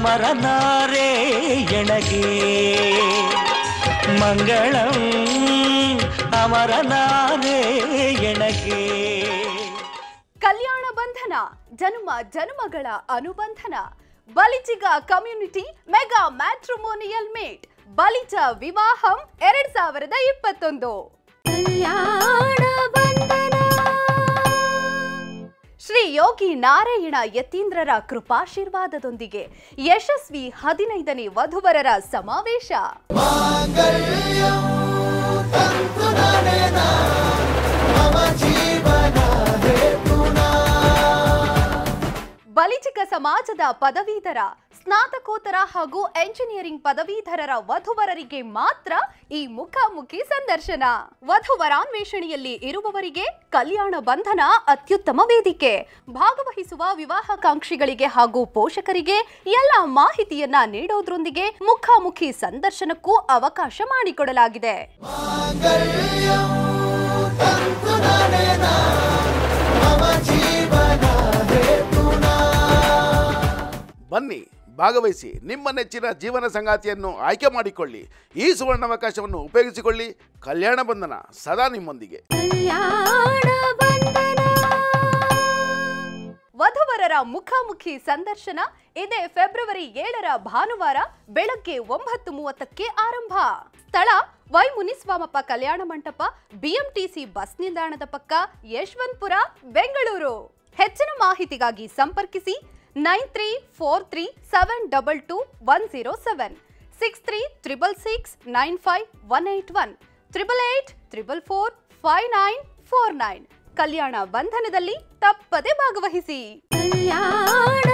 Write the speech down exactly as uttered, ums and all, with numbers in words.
ಅಮರನಾರೇ ಎಣಗೆ ಮಂಗಳಂ ಅಮರನಾರೇ ಎಣಗೆ. ಕಲ್ಯಾಣ ಬಂಧನ ಜನ್ಮ ಜನ್ಮಗಳ ಅನುಬಂಧನ. ಬಲಿಜಿಗ community mega matrimonial mate Balija ವಿವಾಹಂ ಎರಡ್ ಸಾವಿರದ ಇಪ್ಪತ್ತೊಂದು. ಕಲ್ಯಾಣ ಬಂಧನ. ಶ್ರೀ ಯೋಗಿ ನಾರಾಯಣ ಯತೀಂದ್ರರ ಕೃಪಾಶೀರ್ವಾದದೊಂದಿಗೆ ಯಶಸ್ವಿ ಹದಿನೈದನೇ ವಧುವರರ ಸಮಾವೇಶ. ಬಲಿಜಿಗ ಸಮಾಜದ ಪದವೀಧರ, ಸ್ನಾತಕೋತ್ತರ ಹಾಗೂ ಎಂಜಿನಿಯರಿಂಗ್ ಪದವೀಧರರ ವಧುವರರಿಗೆ ಮಾತ್ರ ಈ ಮುಖಾಮುಖಿ ಸಂದರ್ಶನ. ವಧುವರಾನ್ವೇಷಣೆಯಲ್ಲಿ ಇರುವವರಿಗೆ ಕಲ್ಯಾಣ ಬಂಧನ ಅತ್ಯುತ್ತಮ ವೇದಿಕೆ. ಭಾಗವಹಿಸುವ ವಿವಾಹಾಕಾಂಕ್ಷಿಗಳಿಗೆ ಹಾಗೂ ಪೋಷಕರಿಗೆ ಎಲ್ಲ ಮಾಹಿತಿಯನ್ನ ನೀಡೋದ್ರೊಂದಿಗೆ ಮುಖಾಮುಖಿ ಸಂದರ್ಶನಕ್ಕೂ ಅವಕಾಶ ಮಾಡಿಕೊಡಲಾಗಿದೆ. ಬನ್ನಿ, ಭಾಗವಹಿಸಿ, ನಿಮ್ಮ ನೆಚ್ಚಿನ ಜೀವನ ಸಂಗಾತಿಯನ್ನು ಆಯ್ಕೆ ಮಾಡಿಕೊಳ್ಳಿ. ಈ ಸುವರ್ಣಾವಕಾಶವನ್ನು ಉಪಯೋಗಿಸಿಕೊಳ್ಳಿ. ಕಲ್ಯಾಣ ಬಂಧನ ಸದಾ ನಿಮ್ಮೊಂದಿಗೆ. ವಧುವರರ ಮುಖಾಮುಖಿ ಸಂದರ್ಶನ ಇದೇ ಫೆಬ್ರವರಿ ಏಳರ ಭಾನುವಾರ ಬೆಳಗ್ಗೆ ಒಂಬತ್ತು ಮೂವತ್ತಕ್ಕೆ ಆರಂಭ. ಸ್ಥಳ Y Muniswamappa Kalyana Mantapa, BMTC bus ನಿಲ್ದಾಣದ ಪಕ್ಕ, ಯಶವಂತಪುರ, ಬೆಂಗಳೂರು. ಹೆಚ್ಚಿನ ಮಾಹಿತಿಗಾಗಿ ಸಂಪರ್ಕಿಸಿ nine three four three seven double two one zero seven, six three triple six nine five one eight one, triple eight triple four five nine four nine. ಕಲ್ಯಾಣ ಬಂಧನದಲ್ಲಿ ತಪ್ಪದೆ ಭಾಗವಹಿಸಿ. ಕಲ್ಯಾಣ